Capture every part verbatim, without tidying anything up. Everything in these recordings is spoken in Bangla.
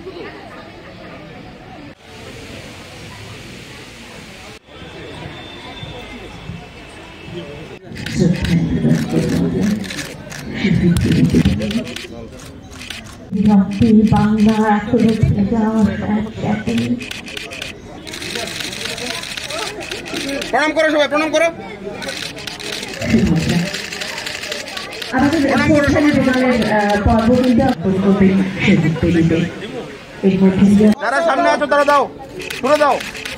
বাংলা প্রণাম করো, সবাই প্রণাম করো। যারা সামনে আছো তারা দাও, পুরো দাও।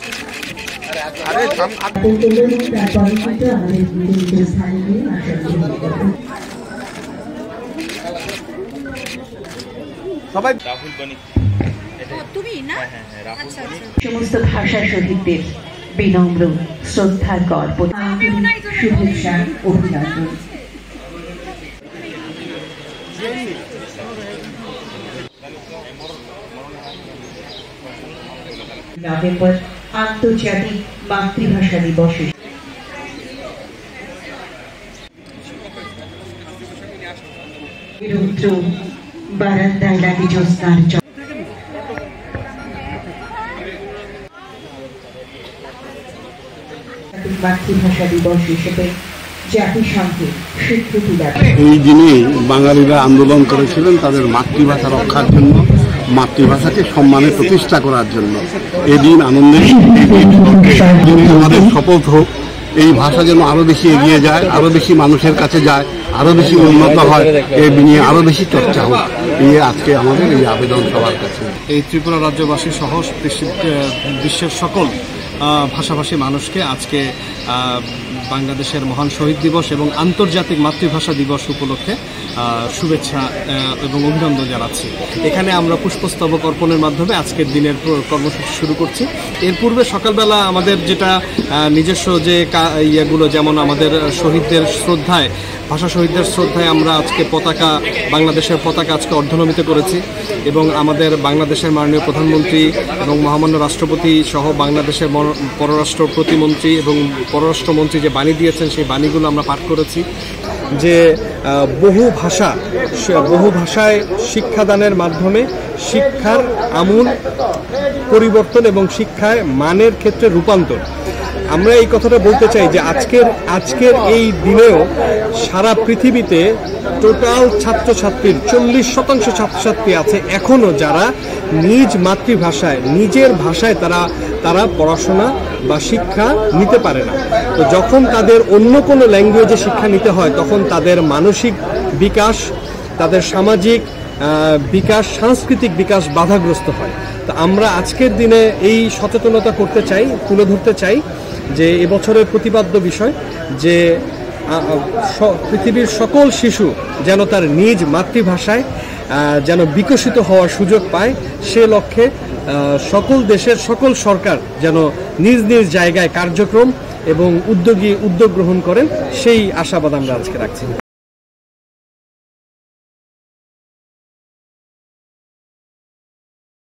সবাই সমস্ত ভাষা শহীদদের বিনম্র শ্রদ্ধার গর্ব, শুভেচ্ছা, অভিনন্দন। নভেম্বর আন্তর্জাতিক মাতৃভাষা দিবসে রুদ্র বারান্দায় লাগে জ্যোৎস্নার মাতৃভাষা দিবস হিসেবে জাতিসংঘে স্বীকৃতি দেয়। এই দিনে বাঙালিরা আন্দোলন করেছিলেন তাদের মাতৃভাষা রক্ষার জন্য, মাতৃভাষাকে সম্মানে প্রতিষ্ঠা করার জন্য। এদিন আনন্দের আমাদের শপথ হোক এই ভাষা যেন আরো বেশি এগিয়ে যায়, আরো বেশি মানুষের কাছে যায়, আরো বেশি উন্নত হয়, এই নিয়ে আরো বেশি চর্চা হোক, এই আজকে আমাদের এই আবেদন সবার কাছে। এই ত্রিপুরা রাজ্যবাসী সহ বিশ্বের সকল ভাষাভাষী মানুষকে আজকে বাংলাদেশের মহান শহীদ দিবস এবং আন্তর্জাতিক মাতৃভাষা দিবস উপলক্ষে শুভেচ্ছা এবং অভিনন্দন জানাচ্ছি। এখানে আমরা পুষ্পস্তবক অর্পণের মাধ্যমে আজকের দিনের কর্মসূচি শুরু করছি। এর পূর্বে সকালবেলা আমাদের যেটা নিজস্ব যে ইয়েগুলো, যেমন আমাদের শহীদদের শ্রদ্ধায়, ভাষা শহীদদের শ্রদ্ধায় আমরা আজকে পতাকা, বাংলাদেশের পতাকা আজকে অর্ধনমিত করেছি এবং আমাদের বাংলাদেশের মাননীয় প্রধানমন্ত্রী এবং মহামান্য রাষ্ট্রপতি সহ বাংলাদেশের পররাষ্ট্র প্রতিমন্ত্রী এবং পররাষ্ট্রমন্ত্রী যে বাণী দিয়েছেন সেই বাণীগুলো আমরা পাঠ করেছি। যে বহু ভাষা বহু ভাষায় শিক্ষাদানের মাধ্যমে শিক্ষার আমূল পরিবর্তন এবং শিক্ষায় মানের ক্ষেত্রে রূপান্তর। আমরা এই কথাটা বলতে চাই যে আজকের আজকের এই দিনেও সারা পৃথিবীতে টোটাল ছাত্রছাত্রীর চল্লিশ শতাংশ ছাত্রছাত্রী আছে এখনও যারা নিজ মাতৃভাষায়, নিজের ভাষায় তারা তারা পড়াশোনা বা শিক্ষা নিতে পারে না। তো যখন তাদের অন্য কোনো ল্যাঙ্গুয়েজে শিক্ষা নিতে হয় তখন তাদের মানসিক বিকাশ, তাদের সামাজিক বিকাশ, সাংস্কৃতিক বিকাশ বাধাগ্রস্ত হয়। তো আমরা আজকের দিনে এই সচেতনতা করতে চাই, তুলে ধরতে চাই যে এবছরের প্রতিপাদ্য বিষয় যে পৃথিবীর সকল শিশু যেন তার নিজ মাতৃভাষায় যেন বিকশিত হওয়ার সুযোগ পায়, সে লক্ষ্যে সকল দেশের সকল সরকার যেন নিজ নিজ জায়গায় কার্যক্রম এবং উদ্যোগী উদ্যোগ গ্রহণ করেন, সেই আশাবাদ আমরা আজকে রাখছি।